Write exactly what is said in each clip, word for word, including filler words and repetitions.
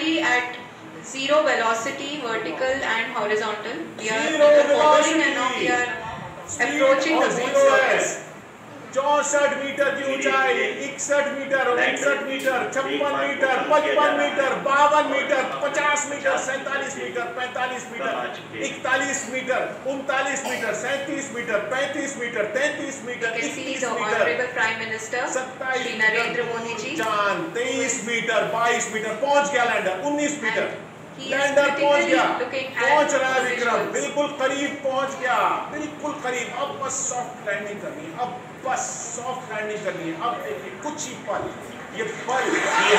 currently at zero velocity, vertical and horizontal. We are Zero hovering and now we are Speed approaching the और moon zero surface. है। चौसठ metre की ऊंचाई, इकसठ metre, उनसठ metre, छप्पन मीटर, पचपन मीटर, बावन मीटर, पचास मीटर, सैंतालीस मीटर, पैंतालीस मीटर, इकतालीस मीटर, उनतालीस मीटर, सैंतीस मीटर, पैंतीस मीटर, तैंतीस मीटर, इकतीस मीटर, Prime Minister सत्ताईस Shri Narendra Modi ji. चांद, तेईस मीटर, बाईस मीटर, पहुंच गया लैंडर, उन्नीस मीटर, he is लैंडर पहुंच गया, looking at पहुंच रहा है विक्रम, positions. बिल्कुल करीब पहुंच गया, बिल्कुल करीब। अब बस सॉफ्ट लैंडिंग करनी है, अब बस सॉफ्ट लैंडिंग करनी है। अब देखिए कुछ ही पल, ये पल ये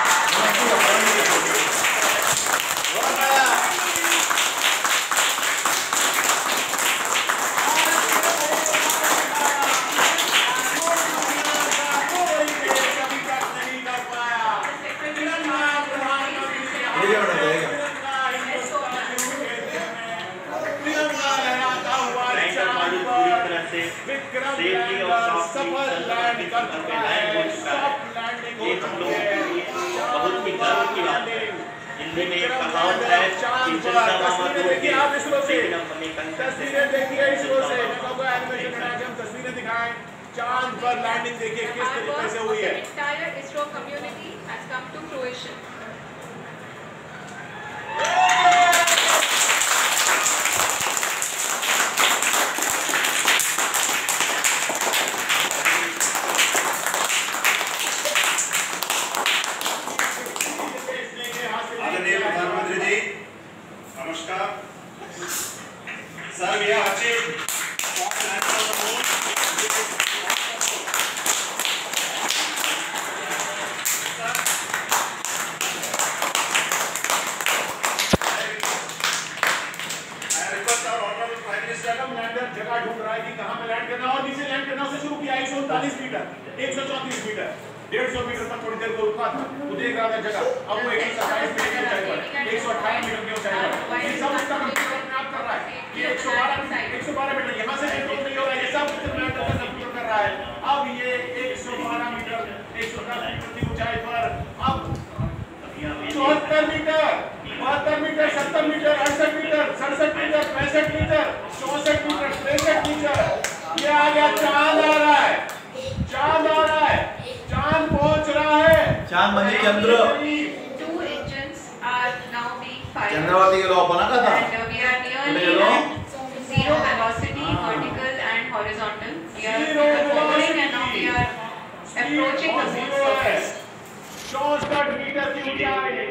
सेफली और सफल लैंड कर चुका है। सॉफ्ट लैंडिंग हो चुकी है। बहुत ही गर्व की बात है। हिंदी में एक कहावत है कि तस्वीरें देखिए आप इसरो से, तस्वीरें देखिए इसरो से, मैं कहूँगा एनिमेशन बना के हम तस्वीरें दिखाएं। चांद पर लैंडिंग देखिए किस तरीके से हुई है। Entire ISRO community has come to fruition. Sir, we have achieved जगह ढूंढ रहा है कि कहां पे लैंड करना और नीचे लैंड करना से शुरू किया एक सौ उनतालीस मीटर, एक सौ चौंतीस मीटर, डेढ़ सौ मीटर पर थोड़ी देर को रुका था, वो देख रहा था जगह। अब वो एक सौ सत्ताईस मीटर की ऊंचाई पर, एक सौ अठारह मीटर की ऊंचाई पर, ये सब उसका कंप्यूटर अपने आप कर रहा है। ये एक सौ बारह मीटर, एक सौ बारह मीटर यहाँ से कंट्रोल नहीं हो रहा है, ये सब लैंडर का कंप्यूटर कर रहा है। अब ये एक सौ बारह मीटर, एक सौ दस मीटर की ऊंचाई पर, अब चौहत्तर मीटर, बहत्तर मीटर, सत्तर मीटर, अड़सठ मीटर, सड़सठ मीटर, पैंसठ मीटर, चौसठ मीटर, तिरसठ मीटर, ये आ गया। चांद आ रहा है, चांद आ रहा है, चांद पहुंच रहा है। चांद म्हणजे चंद्र। Two engines are now being fired. Chandravati गेलो आपण का आता? And we are nearly at zero velocity, vertical and horizontal. We are hovering and now we are approaching the moon surface. चौसठ मीटर की ऊंचाई,